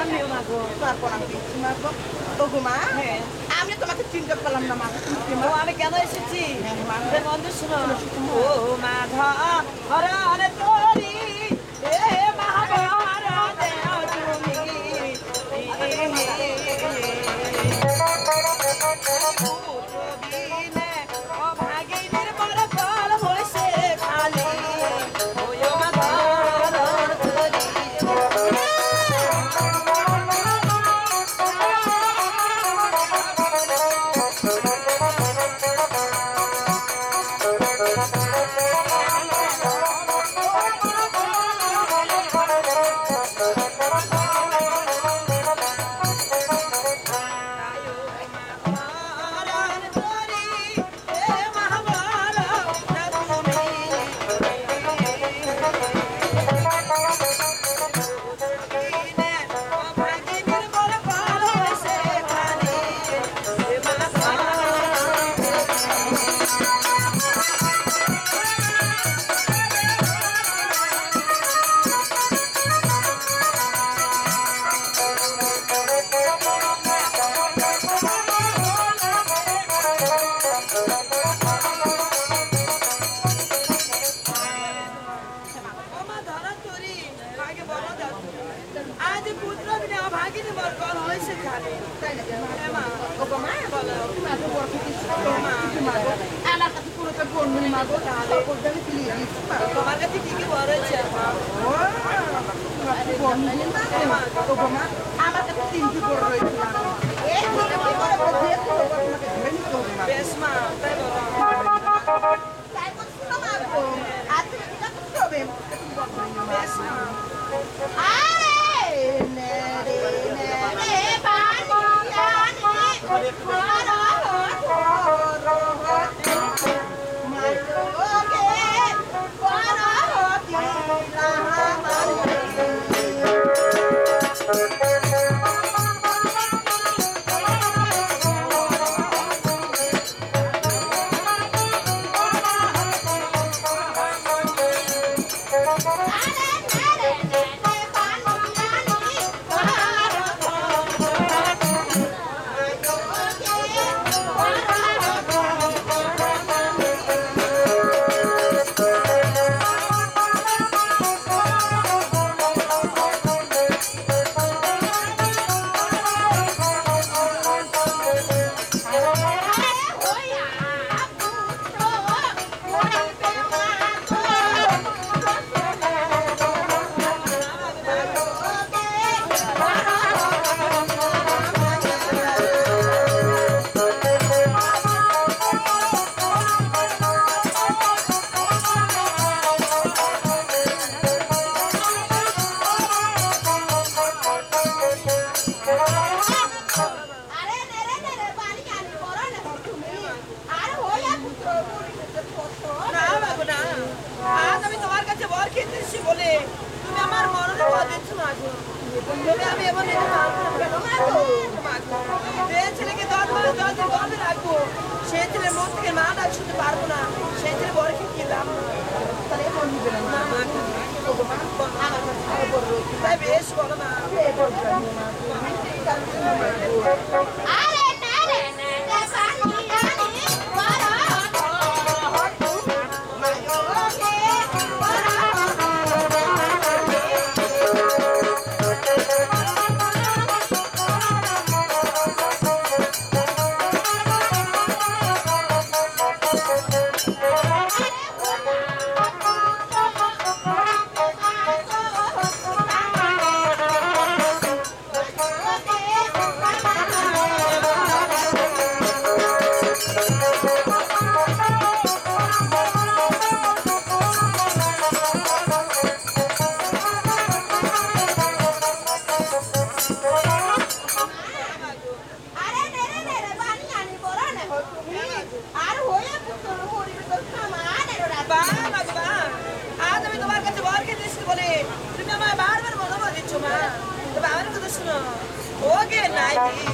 আমিও মাগো তারপর আমি দিচ্ছি মাগো ওগো মা হ্যাঁ আমি তোমাকে চিন্তা করলাম না মা ও আমি কেন এসেছি মা। বন্ধু শুনো ও মাধা হর হরে তোরি এ মহাভারত তুমি পুত্রবিনে অভাগিনীর বড় ফল হইছে খালি ও মাধা হর তোরি আজ পুত্র বিনা ভাগিনী মোর কল হইছে খালি মা ওগো মা বলো মাগো বড় কিছু মাগো আমার কাছে পুরোটা বোন মাগো তাহলে বলতে আমি ক্লিয়ার দিচ্ছি তোমার কাছে কি কি বড় হয়েছে ওগো মা আমার কাছে তিনটি বড় রয়েছে এই তিনটি বড় দিয়ে তোমাকে ধরে নিতে হবে মা বেশ মা তাই বলো তাই বলছি না মাগো আজ থেকে এটা করতে হবে বেশ মা আরে নে রে পানি আমি এবার যে ছেলেকে 10 মাস 10 দিন গর্ভে রাখবো সেই ছেলের মুখ থেকে মা ডাক শুনতে পারবো না সেই ছেলে বড় কি দাম তাই বেশ বলো মা Okay, night.